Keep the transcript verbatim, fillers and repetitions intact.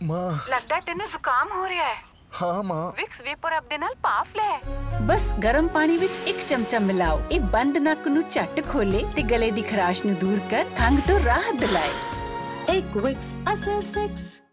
ਮਾਂ ਲੱਗਦਾ ਤੈਨੂੰ ਜ਼ੁਕਾਮ ਹੋ ਰਿਹਾ ਹੈ। ਹਾਂ ਮਾਂ। ਵਿਕਸ ਵੇਪੋਰਬ ਦੇ ਨਾਲ ਭਾਫ ਲੈ। ਬਸ ਗਰਮ ਪਾਣੀ ਵਿੱਚ ਇੱਕ ਚਮਚਾ ਮਿਲਾਓ। ਇਹ ਬੰਦ ਨੱਕ ਨੂੰ ਝੱਟ ਖੋਲੇ ਤੇ ਗਲੇ ਦੀ ਖਰਾਸ਼ ਨੂੰ ਦੂਰ ਕਰ ਖੰਘ ਤੋਂ ਰਾਹਤ ਦਿਲਾਏ। ਇੱਕ ਵਿਕਸ ਅਸਰ ਸਿਕਸ।